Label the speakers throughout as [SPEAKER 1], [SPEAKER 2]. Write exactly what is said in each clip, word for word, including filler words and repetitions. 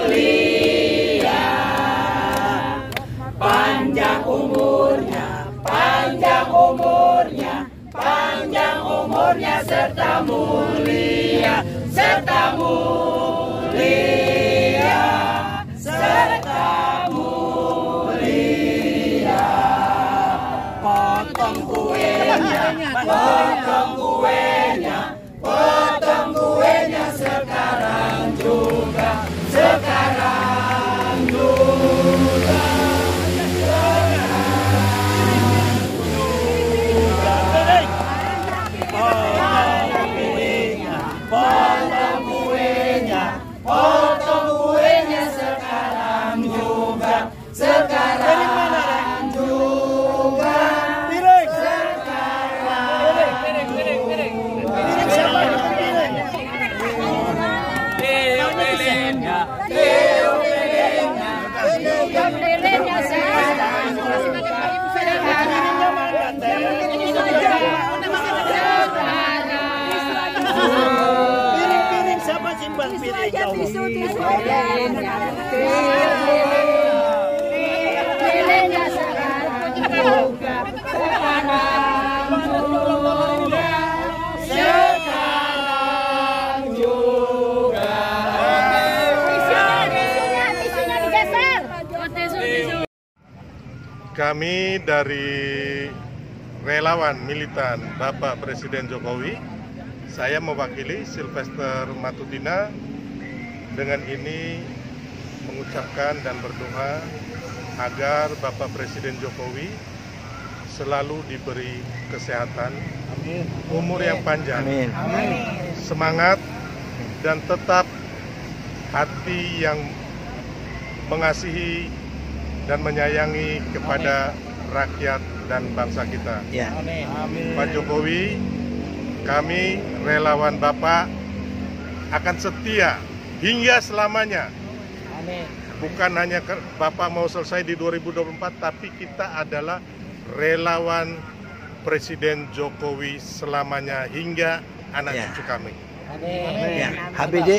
[SPEAKER 1] mulia. Panjang umurnya, panjang umurnya, panjang umurnya serta mulia, serta mulia, serta mulia. Potong kuenya, potong kuenya, potong kuenya sekarang juga, sekarang juga. Potong kuenya, potong kuenya sekarang juga, sekarang juga, sekarang Leo Belennya, Leo Belennya, Leo Belennya sekarang juga. Piring-piring siapa simpan piring jauh? Piringnya sekarang juga, sekarang juga, sekarang juga. Tisunya digeser.
[SPEAKER 2] Kami dari relawan militan Bapak Presiden Jokowi, saya mewakili Sylvester Matutina dengan ini mengucapkan dan berdoa agar Bapak Presiden Jokowi selalu diberi kesehatan, Amin. Umur yang panjang, Amin. Semangat, dan tetap hati yang mengasihi dan menyayangi kepada rakyat dan bangsa kita.
[SPEAKER 1] Ya. Amin.
[SPEAKER 2] Pak Jokowi, kami relawan Bapak akan setia hingga selamanya.
[SPEAKER 1] Amin.
[SPEAKER 2] Bukan hanya Bapak mau selesai di dua ribu dua puluh empat, tapi kita adalah relawan Presiden Jokowi selamanya hingga anak ya. Cucu kami.
[SPEAKER 1] Amin. Ya. H B D.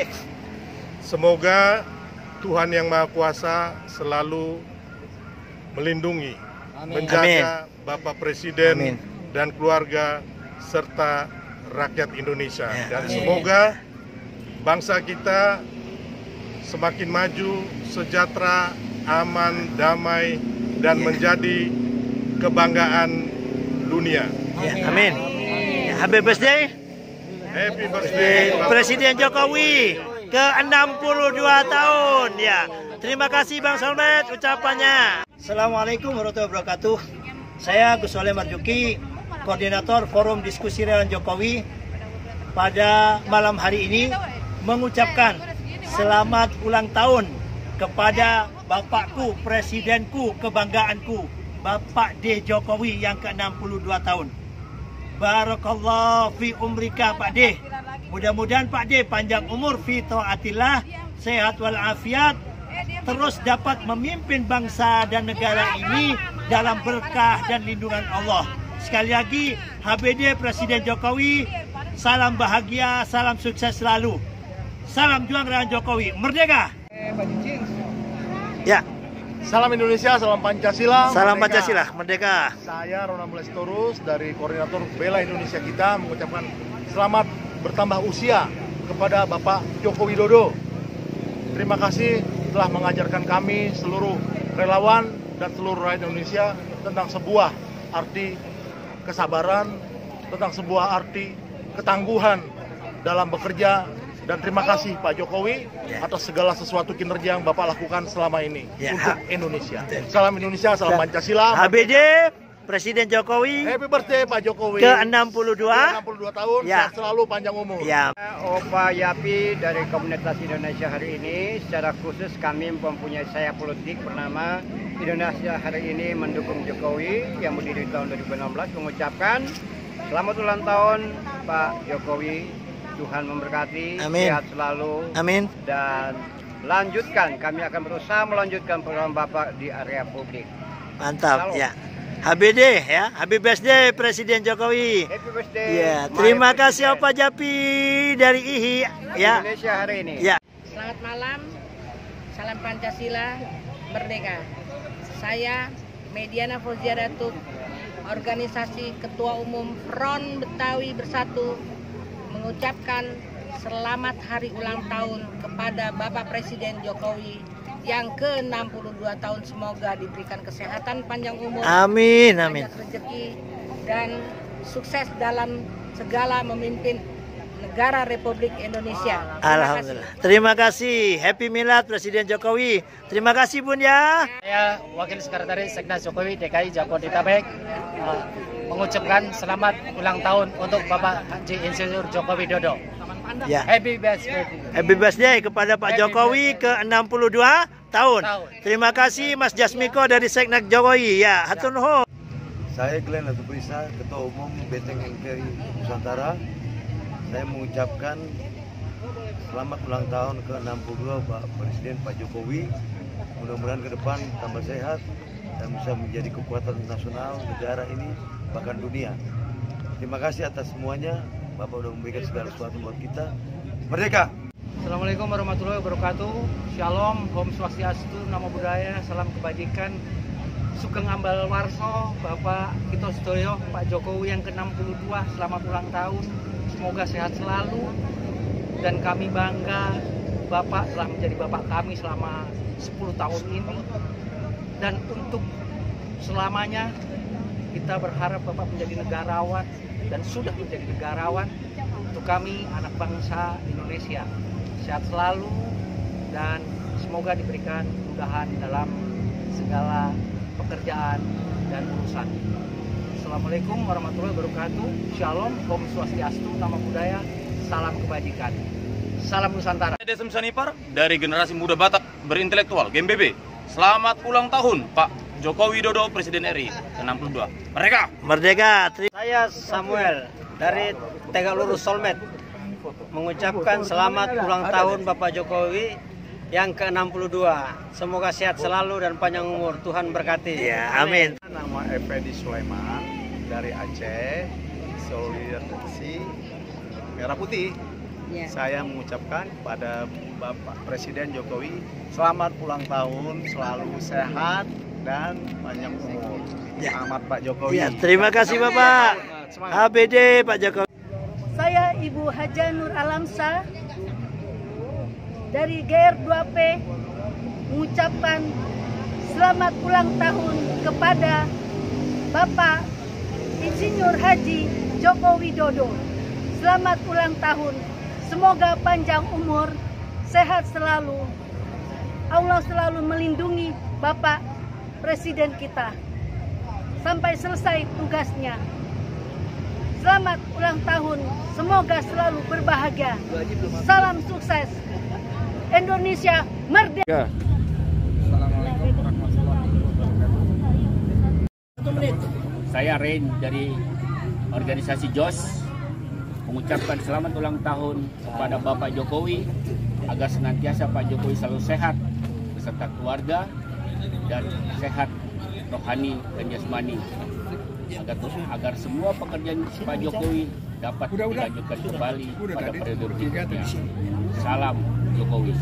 [SPEAKER 2] Semoga Tuhan Yang Maha Kuasa selalu melindungi, Amin. Menjaga Amin. Bapak Presiden Amin. Dan keluarga serta rakyat Indonesia. Ya. Dan Amin. Semoga bangsa kita semakin maju, sejahtera, aman, damai, dan ya. Menjadi kebanggaan dunia.
[SPEAKER 1] Ya. Amin. Ya. Happy birthday.
[SPEAKER 2] Happy birthday
[SPEAKER 1] Presiden Jokowi ke enam puluh dua tahun. Ya. Terima kasih Bang Solmed ucapannya. Assalamualaikum warahmatullahi wabarakatuh. Saya Gus Soleh Marjuki, Koordinator Forum Diskusi Relawan Jokowi, pada malam hari ini mengucapkan selamat ulang tahun kepada Bapakku, Presidenku, kebanggaanku, Bapak D. Jokowi yang ke enam puluh dua tahun. Barakallah fi umrika Pak D. Mudah-mudahan Pak D panjang umur fi taatillah, sehat walafiat, terus dapat memimpin bangsa dan negara ini dalam berkah dan lindungan Allah. Sekali lagi, H B D Presiden Jokowi, salam bahagia, salam sukses selalu. Salam juang relawan Jokowi, merdeka! Ya.
[SPEAKER 2] Salam Indonesia, salam Pancasila.
[SPEAKER 1] Salam merdeka. Pancasila, merdeka.
[SPEAKER 2] Saya Ronald Mulestorus dari Koordinator Bela Indonesia kita mengucapkan selamat bertambah usia kepada Bapak Joko Widodo. Terima kasih telah mengajarkan kami seluruh relawan dan seluruh rakyat Indonesia tentang sebuah arti kesabaran, tentang sebuah arti ketangguhan dalam bekerja. Dan terima kasih Pak Jokowi atas segala sesuatu kinerja yang Bapak lakukan selama ini ya. Untuk Indonesia. Salam Indonesia, salam Pancasila.
[SPEAKER 1] H B D Presiden Jokowi.
[SPEAKER 2] Happy birthday Pak Jokowi.
[SPEAKER 1] Ke enam puluh dua.
[SPEAKER 2] enam puluh dua tahun, ya. Selalu panjang umur.
[SPEAKER 1] Ya.
[SPEAKER 3] Opa Yapi dari Komunitas Indonesia hari ini, secara khusus kami mempunyai sayap politik bernama Indonesia hari ini mendukung Jokowi yang berdiri tahun dua ribu enam belas, mengucapkan selamat ulang tahun Pak Jokowi. Tuhan memberkati,
[SPEAKER 1] Amin.
[SPEAKER 3] Sehat selalu,
[SPEAKER 1] Amin.
[SPEAKER 3] Dan lanjutkan, kami akan berusaha melanjutkan program Bapak di area publik.
[SPEAKER 1] Mantap,
[SPEAKER 3] Halo.
[SPEAKER 1] ya. H B D ya, Happy birthday Presiden Jokowi.
[SPEAKER 3] Happy birthday.
[SPEAKER 1] Ya, terima kasih Opa Japi dari I H I ya.
[SPEAKER 3] Indonesia hari ini.
[SPEAKER 1] Ya.
[SPEAKER 4] Selamat malam. Salam Pancasila, Merdeka. Saya Mediana Fauzia Datuk, organisasi Ketua Umum Front Betawi Bersatu, mengucapkan selamat hari ulang tahun kepada Bapak Presiden Jokowi yang ke enam puluh dua tahun. Semoga diberikan kesehatan, panjang umur,
[SPEAKER 1] amin, amin,
[SPEAKER 4] banyak rezeki, dan sukses dalam segala memimpin negara Republik Indonesia. Terima
[SPEAKER 1] Alhamdulillah.
[SPEAKER 4] kasih.
[SPEAKER 1] Terima kasih. Happy Milad Presiden Jokowi. Terima kasih Bun ya.
[SPEAKER 5] Saya Wakil Sekretaris Seknas Jokowi D K I Jabodetabek uh, mengucapkan selamat ulang tahun untuk Bapak Haji Insinyur Joko Widodo.
[SPEAKER 1] Ya.
[SPEAKER 5] Happy birthday.
[SPEAKER 1] Happy birthday kepada Pak
[SPEAKER 5] Happy
[SPEAKER 1] Jokowi ke
[SPEAKER 5] birthday.
[SPEAKER 1] enam puluh dua tahun.
[SPEAKER 5] Tahun.
[SPEAKER 1] Terima kasih Mas Jasmiko dari Seknas Jokowi. Ya, hatur nuhun.
[SPEAKER 6] Saya Glenn Latuprisa, Ketua Umum Benteng N K R I Nusantara. Saya mengucapkan selamat ulang tahun ke enam puluh dua Pak Presiden Pak Jokowi. Mudah-mudahan ke depan tambah sehat dan bisa menjadi kekuatan nasional negara ini bahkan dunia. Terima kasih atas semuanya. Bapak sudah memberikan segala sesuatu buat kita. Merdeka!
[SPEAKER 5] Assalamualaikum warahmatullahi wabarakatuh. Shalom, Om Swastiastu, Namo Buddhaya, salam kebajikan. Sugeng Ambal Warso, Bapak Kito Sedoyo, Pak Jokowi yang ke enam puluh dua, selamat ulang tahun. Semoga sehat selalu dan kami bangga Bapak telah menjadi Bapak kami selama sepuluh tahun ini, dan untuk selamanya kita berharap Bapak menjadi negarawan dan sudah menjadi negarawan untuk kami anak bangsa Indonesia. Sehat selalu dan semoga diberikan kemudahan dalam segala pekerjaan dan urusan. Assalamualaikum warahmatullahi wabarakatuh. Shalom, Om Swastiastu, Namo Buddhaya, salam kebajikan. Salam Nusantara.
[SPEAKER 7] Desem Sanipar dari generasi muda Batak berintelektual G M B B. Selamat ulang tahun Pak Joko Widodo Presiden R I ke enam puluh dua. Merdeka!
[SPEAKER 1] Merdeka.
[SPEAKER 3] Saya Samuel dari Tegalurus Solmed mengucapkan selamat ulang tahun Bapak Jokowi yang ke enam puluh dua. Semoga sehat selalu dan panjang umur. Tuhan berkati.
[SPEAKER 1] Ya, amin.
[SPEAKER 2] Nama Effendi Sulaiman dari Aceh, Solidarasi Merah Putih.
[SPEAKER 4] Ya.
[SPEAKER 2] Saya mengucapkan kepada Bapak Presiden Jokowi selamat ulang tahun, selalu sehat dan panjang umur.
[SPEAKER 1] Ya.
[SPEAKER 2] Selamat Pak Jokowi.
[SPEAKER 1] Ya, terima kasih Bapak. H B D Pak Jokowi.
[SPEAKER 8] Saya Ibu Haja Nur Alamsa dari G R dua P mengucapkan selamat ulang tahun kepada Bapak Insinyur Haji Joko Widodo. Selamat ulang tahun. Semoga panjang umur, sehat selalu. Allah selalu melindungi Bapak Presiden kita sampai selesai tugasnya. Selamat ulang tahun, semoga selalu berbahagia. Salam sukses. Indonesia merdeka.
[SPEAKER 5] Assalamualaikum warahmatullahi wabarakatuh. Saya Rain dari organisasi J O S mengucapkan selamat ulang tahun kepada Bapak Jokowi agar senantiasa Pak Jokowi selalu sehat beserta keluarga dan sehat rohani dan jasmani, agar agar semua pekerjaan Pak Jokowi dapat dilanjutkan kembali pada periode berikutnya. Salam Jokowi.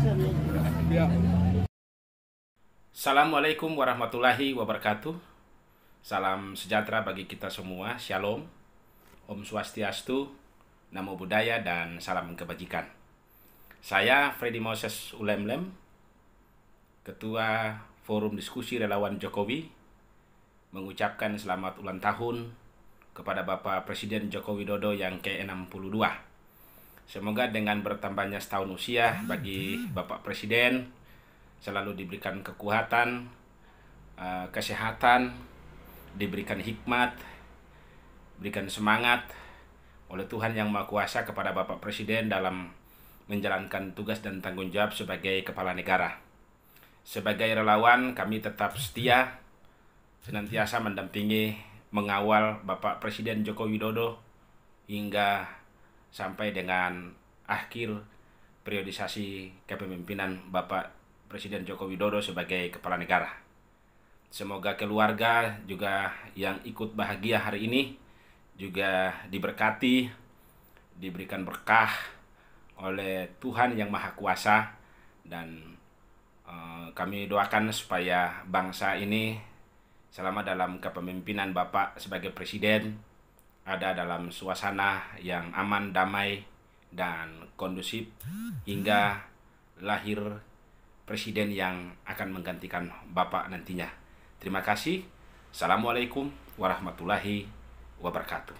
[SPEAKER 9] Assalamualaikum warahmatullahi wabarakatuh. Salam sejahtera bagi kita semua. Shalom, Om Swastiastu, Namo Buddhaya, dan salam kebajikan. Saya Freddy Moses Ulemlem, Ketua Forum Diskusi Relawan Jokowi, mengucapkan selamat ulang tahun kepada Bapak Presiden Joko Widodo yang ke enam puluh dua. Semoga dengan bertambahnya setahun usia bagi Bapak Presiden selalu diberikan kekuatan, kesehatan, diberikan hikmat, berikan semangat oleh Tuhan Yang Maha Kuasa kepada Bapak Presiden dalam menjalankan tugas dan tanggung jawab sebagai kepala negara. Sebagai relawan, kami tetap setia senantiasa mendampingi, mengawal Bapak Presiden Joko Widodo hingga sampai dengan akhir periodisasi kepemimpinan Bapak Presiden Joko Widodo sebagai kepala negara. Semoga keluarga juga yang ikut bahagia hari ini juga diberkati, diberikan berkah oleh Tuhan Yang Maha Kuasa, dan uh, kami doakan supaya bangsa ini selama dalam kepemimpinan Bapak sebagai Presiden ada dalam suasana yang aman, damai, dan kondusif hingga lahir Presiden yang akan menggantikan Bapak nantinya. Terima kasih. Assalamualaikum warahmatullahi wabarakatuh.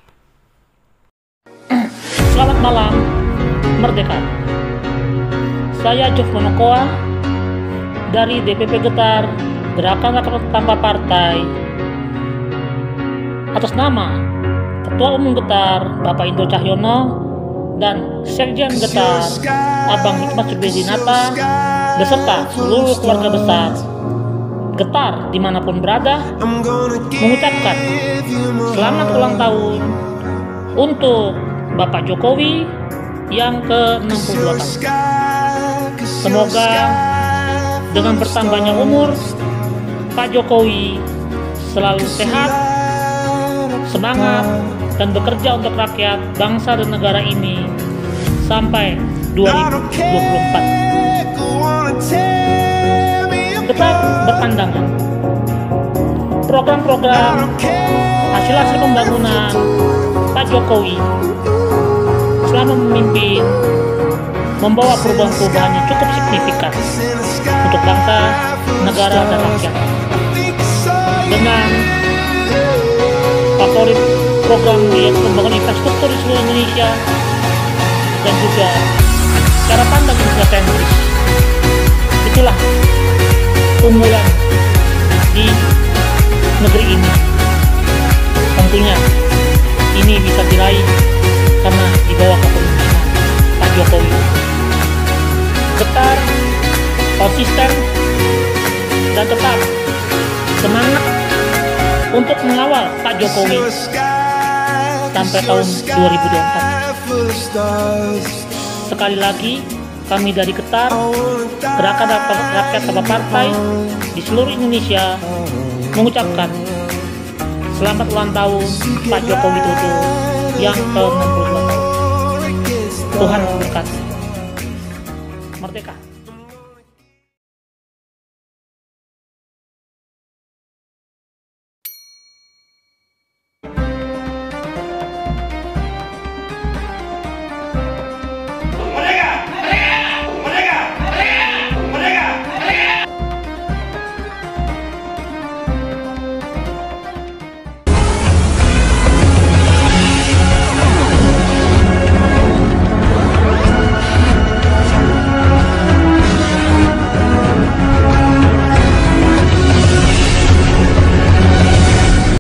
[SPEAKER 10] Selamat malam, Merdeka. Saya Jof Monokoa dari D P P Getar, Gerakan Rakyat Tanpa Partai. Atas nama Ketua Umum Getar, Bapak Indro Cahyono, dan Sekjen Getar, Abang Hikmat Subedinata, beserta seluruh keluarga besar Getar dimanapun berada, mengucapkan selamat ulang tahun untuk Bapak Jokowi yang ke enam puluh dua tahun. Semoga dengan bertambahnya umur, Pak Jokowi selalu sehat, semangat, dan bekerja untuk rakyat, bangsa, dan negara ini sampai dua ribu dua puluh empat. Getar berpandangan program-program hasil-hasil pembangunan Pak Jokowi selama memimpin membawa perubahan-perubahan yang cukup signifikan untuk bangsa, negara, dan rakyat. Dengan favorit program yaitu pembangunan infrastruktur di seluruh Indonesia dan juga cara pandang infrastruktur, itulah unggulan di negeri ini. Tentunya ini bisa diraih karena di bawah kepemimpinan Pak Jokowi. Getar konsisten dan tetap semangat untuk mengawal Pak Jokowi sampai tahun dua ribu dua puluh empat. Sekali lagi, kami dari Getar, Gerakan Rakyat Tanpa Partai di seluruh Indonesia, mengucapkan selamat ulang tahun Pak Joko Widodo yang ke enam puluh dua tahun. Tuhan memberkati. Merdeka.